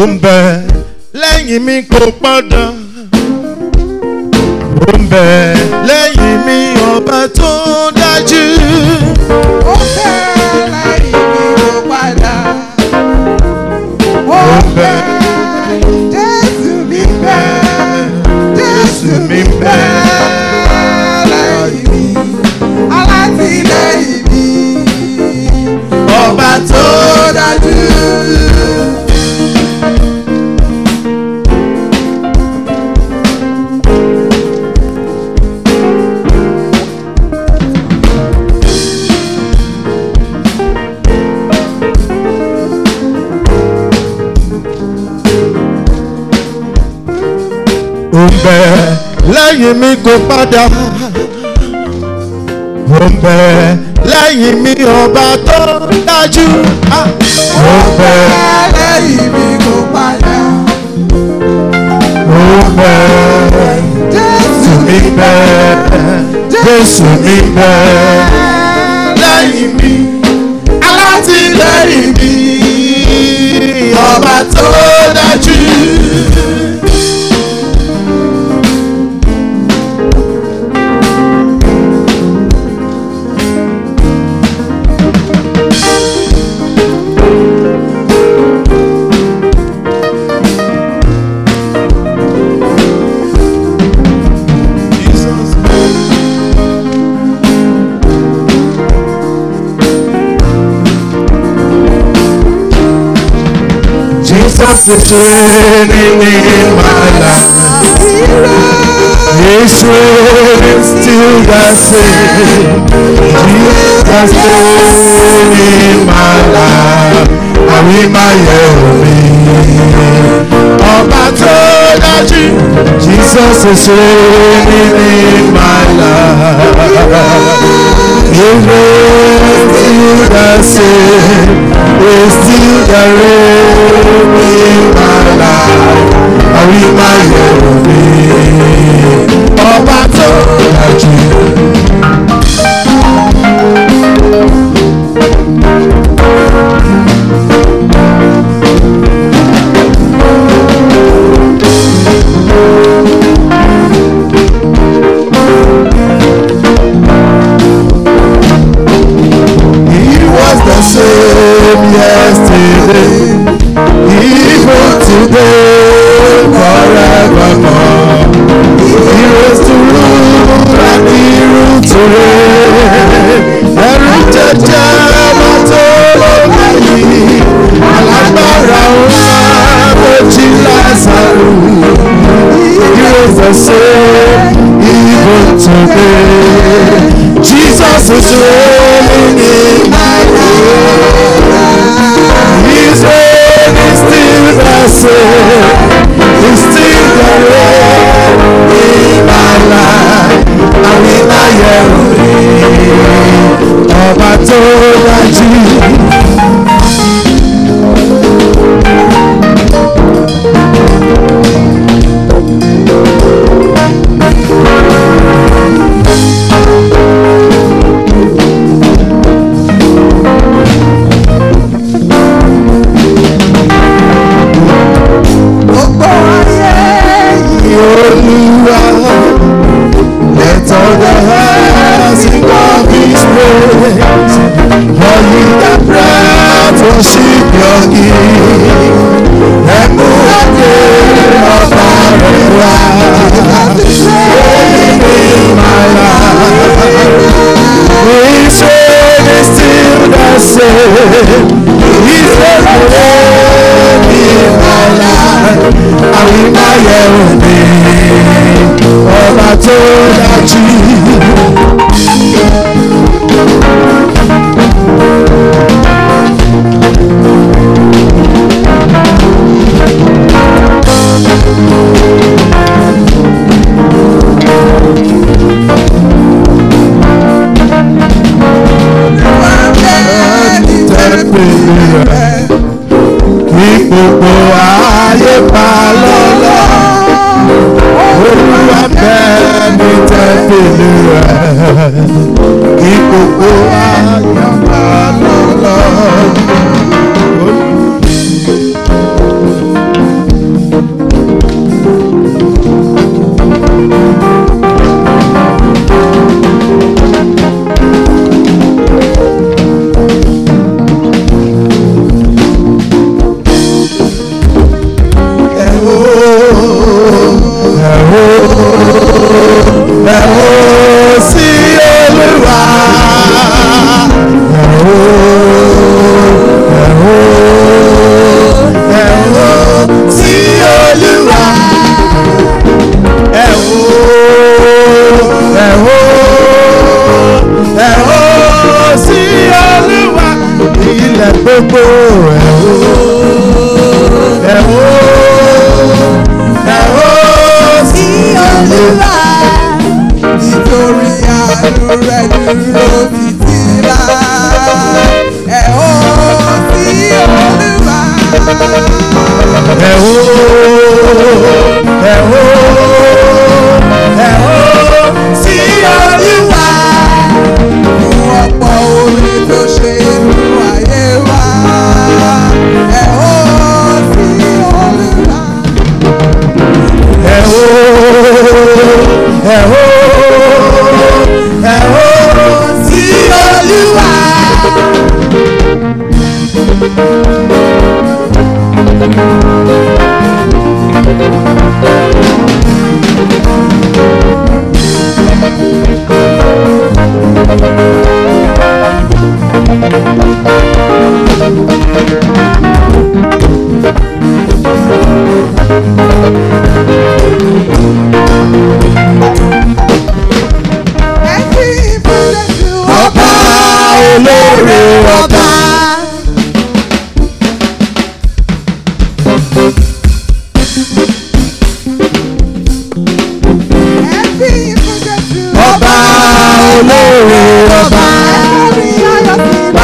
ó ń bẹ lẹ́yìn mi kò padà. Ó ń bẹ lẹ́yìn mi ọba tó dájú. Ó ń bẹ lẹ́yìn mi kò padà. Ó ń bẹ Jésù mi bẹ, Jésù mi bẹ lẹ́yìn mi, alátìlẹ́yìn mi, ọba tó dájú. Ó ń bẹ lẹ́yìn mi kò padà. Ó ń bẹ lẹ́yìn mi ọba tó dájú. Ó ń bẹ lẹ́yìn mi kò padà. Ó ń bẹ Jésù mi bẹ, Jésù mi bẹ lẹ́yìn mi, alátìlẹ́yìn mi ọba tó dájú. Jesus is reigning in my life. His reign is still the same. Jesus is reigning in my life. And in my heaven, ọba tó dájú. Jesus is reigning in my life. His reign is still the same. Is still the reign in my life. And in my heaven, ọba tó dájú. Yesterday, even today, forevermore. He rose to rule and he ruled to reign. Ẹ̀rù jẹjẹ ọmọ tó lómi yìí, alágbára ọ̀la méjì Lásárù. He was the same even today. Jesus is reigning in my life. His reign is still the same. He's still the reign in my life. And in my heaven, ọba tó dájú. Let all the hearts sing of His praise. For ye that breath worship your King. Ẹ̀mú ẹ̀jẹ̀ ọba rẹ̀ wá. Reign in my life. His reign is still the same. His reign in my life. And in my heaven, ọba tó dájú. Kí gbogbo ayé pa lọ́lọ́. Olúwa bẹ́ẹ̀ ni tẹ́fìlì rẹ̀. Kí gbogbo ayé pa lọ́lọ́. ilẹ̀ gbogbo sí Olúwa nítorí àánú rẹ̀ dúró títí láé. Ẹ ó sí Olúwa. Sí Olúwa. Fún ọ̀pọ̀ oore tó ṣe nínú ayé wa. Ẹ ó sí Olúwa. Sí Olúwa. Ọba olóore ọba. Ọba olóore ọba.